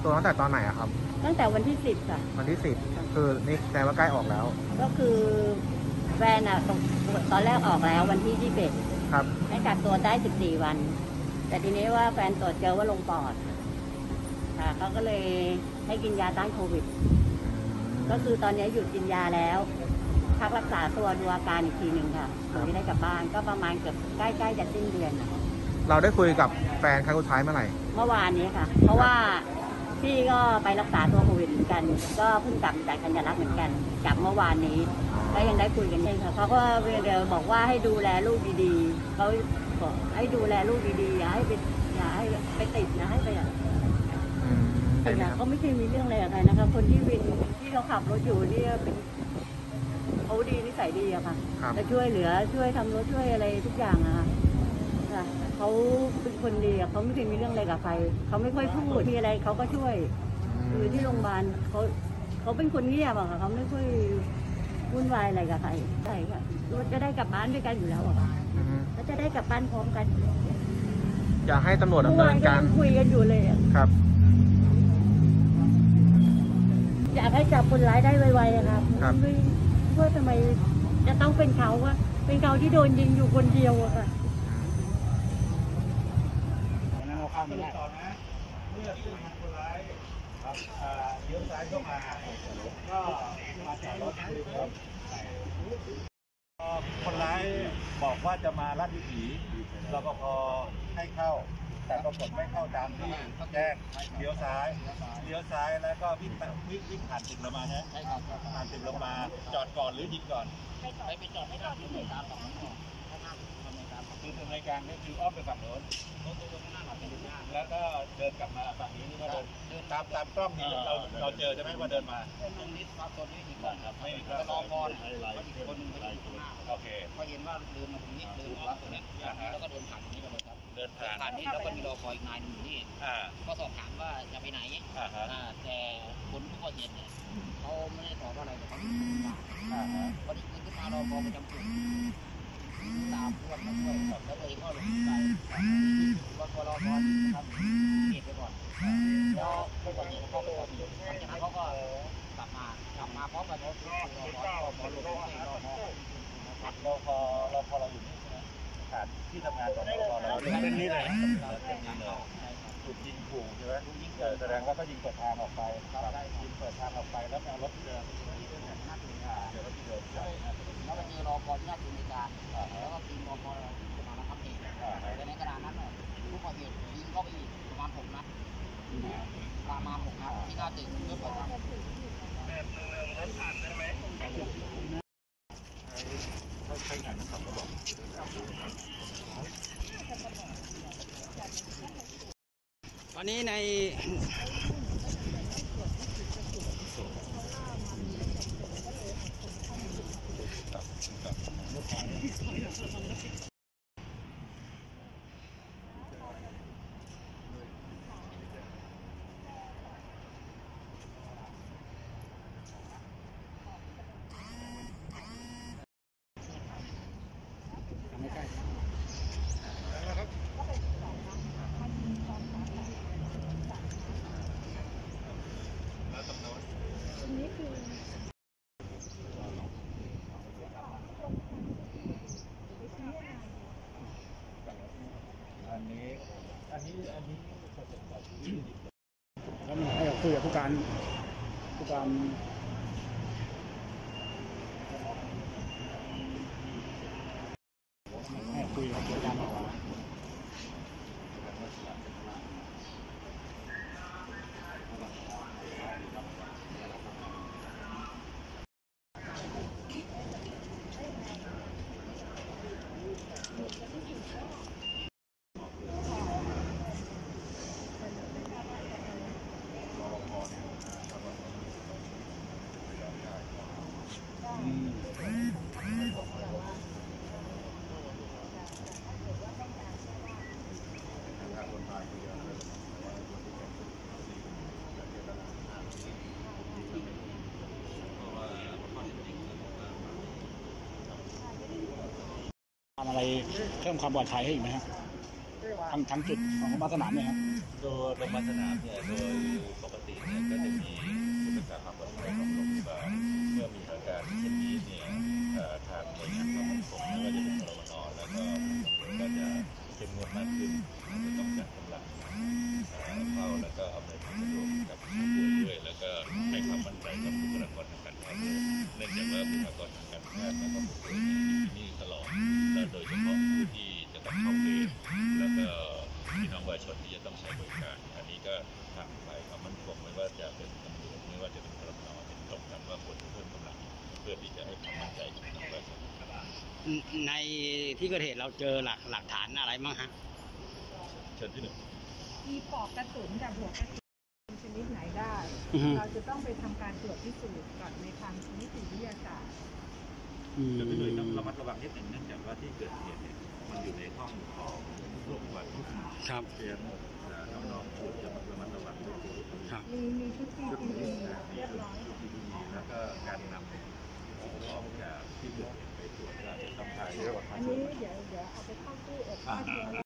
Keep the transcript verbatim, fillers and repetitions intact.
ตัวตั้งแต่ตอนไหนอะครับตั้งแต่วันที่สิบค่ะวันที่สิบคือนี่แสดงว่าใกล้ออกแล้วก็คือแฟนอะตอนแรกออกแล้ววันที่ยี่สิบเอ็ดครับให้กักตัวได้สิบสี่วันแต่ทีนี้ว่าแฟนตรวจเจอว่าลงปอดค่ะเขาก็เลยให้กินยาต้านโควิดก็คือตอนนี้หยุดกินยาแล้วพักรักษาตัวดูอาการอีกทีหนึ่งค่ะถึงจะได้กลับบ้านก็ประมาณเกือบใกล้ๆจะสิ้นเดือนเราได้คุยกับแฟนครั้งสุดท้ายเมื่อไหร่เมื่อวานนี้ค่ะเพราะว่าพี่ก็ไปรักษาตัวโควิดเหมือนกันก็เพิ่งกลับจากธัญรักษ์เหมือนกันกลับเมื่อวานนี้ก็ยังได้คุยกันได้ค่ะเขาก็เดี๋ยวบอกว่าให้ดูแลลูกดีๆเขาบอกให้ดูแลลูกดีๆอย่าให้ไปอย่าให้ไปติดนะให้ไปแต่เขาไม่เคยมีเรื่องอะไรกับใครนะคะคนที่วินที่เขาขับรถอยู่นี่เป็นเขาดีนิสัยดีอะค่ะจะช่วยเหลือช่วยทำรถช่วยอะไรทุกอย่างอะค่ะเขาเป็นคนดีอะเขาไม่เคยมีเรื่องอะไรกับใครเขาไม่ค่อยพูดมีอะไรเขาก็ช่วยคือที่โรงพยาบาลเขาเขาเป็นคนเงียบอะค่ะเขาไม่ค่อยวุ่นวายอะไรกับใครใช่ค่ะรถจะได้กลับบ้านด้วยกันอยู่แล้วอะค่ะแล้วจะได้กลับบ้านพร้อมกันอยากให้ตำรวจดำเนินการคุยกันอยู่เลยครับอยากให้จับคนร้ายได้ไวๆครับไม่ว่าทำไมจะต้องเป็นเขาวะเป็นเขาที่โดนยิงอยู่คนเดียวอะค่ะสรุปต่อนะเมื่อซึ่งคนร้ายครับเลี้ยวซ้ายเข้ามาก็มาจอดรถคุยครับคนร้ายบอกว่าจะมาลาดวิถีรปภให้เข้าแต่ปรากฏไม่เข้าตามที่แจ้งเลี้ยวซ้ายเลี้ยวซ้ายแล้วก็วิ่งวิ่งวิ่งผ่านตึกเรามาใช่ไหมผ่านตึกเรามาจอดก่อนหรือยิงก่อนไปไปจอดไม่ได้ที่ไหนตามต่อคือในการก็คืออ้อมไปฝั่งโน้นแล้วก็เดินกลับมาฝั่งนี้นี่ว่าเดินตามตามกล้องนี่เราเราเจอใช่ไหมว่าเดินมาตรงนี้ครับตรงนี้อีกก่อนครับไม่อีกแล้วรอก่อนอีกคนนึงเขาอยู่ข้างหน้าโอเคพอเห็นว่าเดินมาตรงนี้เดินมาตรงนี้แล้วก็เดินผ่านตรงนี้ไปเลยครับเดินผ่านผ่านนี้แล้วก็มีรอคอยอีกนายหนึ่งอยู่นี่ก็สอบถามว่าจะไปไหนแต่คนผู้ก่อเหตุเนี่ยเขาไม่ได้ตอบว่าอะไรแต่เขาอยู่ข้างหน้าพอดีขึ้นมารอคอยประจำจุดตามพวกมาช่วยแล้วตัวเองก็ลงไปรอคอยรอคอยครับเก็บไปก่อนแล้วผู้ก่อเหตุเขาไปก่อนหลังจากนั้นเขาก็กลับมากลับมาพร้อมกับรถรอรอรอพอรอรอรอเราพอเราพอเราอยู่นี่ใช่ไหมสถานที่ทำงานของเราพอเราเป็นนี่เลยเป็นนี่เลยถูกยิงขู่ใช่ไหมถูกยิงแสดงว่าก็ยิงเปิดทางออกไปยิงเปิดทางออกไปแล้วเอารถที่เดิมเดี๋ยวรถที่เดิมแล้วก็เจอรอพอที่หน้าจุดในการแล้วก็ทีมรอพอจะมาทำเหตุแต่ในกระดานนั้นผู้ก่อเหตุยิงเข้าไปอีกประมาณหกนัดประมาณหกนัดที่หน้าตึกเพื่อเปิดทางแบบนึงรถผ่านได้ไหมใช้งานนะครับระบบตอนนี้ในอันนี้อันนี้อันนี้แล้วมันให้คุยกับผู้การผู้การให้คุยกับผู้การทำอะไรเพิ่มความปลอดภัยให้อีกไหมครับทางทางจุดของโรงพยาบาลสนามเนี่ยครับโดยโรงพยาบาลสนามเนี่ยโดยปกติเนี่ยก็จะมีผู้รักษาความปลอดภัยของโรงพยาบาลเมื่อมีอาการเช่นนี้เนี่ยเอ่อทางหน่วยงานความมั่นคงไม่ว่าจะเป็นกรมนแล้วก็ก็จะเข้มงวดมากขึ้นจะต้องจัดกำลังเอ่อเข้าแล้วก็อำนวยความสะดวกกับผู้ป่วยด้วยแล้วก็ให้ความมั่นใจกับบุคลากรทางการแพทย์ด้วยเนื่องจากว่าบุคลากรทางการแพทย์แล้วก็ผู้ป่วยที่นี่ตลอดและโดยเฉพาะผู้ที่จะต้องเข้าเวรแล้วก็พี่น้องประชาชนที่จะต้องใช้บริการอันนี้ก็ทางฝ่ายความมั่นคงไม่ว่าจะเป็นตำรวจไม่ว่าจะเป็นกรมนเป็นตรงกันว่าควรจะเพิ่มกำลังเพื่อที่จะให้ความมั่นใจกับพี่น้องประชาชนครับในที่เกิดเหตุเราเจอหลักหลักฐานอะไรบ้างฮะเชิญที่หนึ่งมีปลอกกระสุนกับหัวกระสุนชนิดไหนได้อือฮึเราจะต้องไปทำการตรวจพิสูจน์ก่อนในทางนิติวิทยาศาสตร์อืมเชิญที่หนึ่งต้องระมัดระวังนิดหนึ่งเนื่องจากว่าที่เกิดเหตุเนี่ยมันอยู่ในห้องของโรงพยาบาลครับเรียนน้องๆควรจะระมัดระวังด้วยตัวครับมีมีชุด ซีชุดพีนี้อีนะมีเรียบชุดร้อยชุดที่ดีแล้วก็การนำสิ่งของจากที่เกิดเหตุไปตรวจก็อาจจะต้องใช้อันนี้เดี๋ยวเดี๋ยวเอาไปเข้าตู้อบฆ่าเชื้อ